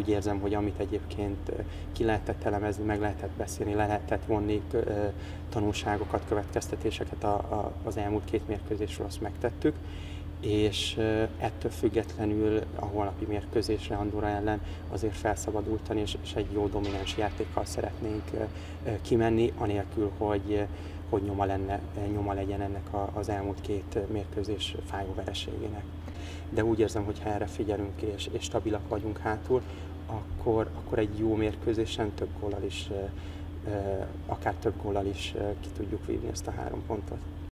úgy érzem, hogy amit egyébként ki lehetett elemezni, meg lehetett beszélni, le lehetett vonni tanulságokat, következtetéseket az elmúlt két mérkőzésről, azt megtettük, és ettől függetlenül a holnapi mérkőzésre Andorra ellen azért felszabadultan és egy jó domináns játékkal szeretnénk kimenni, anélkül, hogy nyoma legyen ennek az elmúlt két mérkőzés fájó vereségének. De úgy érzem, hogy ha erre figyelünk és stabilak vagyunk hátul, akkor egy jó mérkőzésen akár több góllal is ki tudjuk vívni ezt a 3 pontot.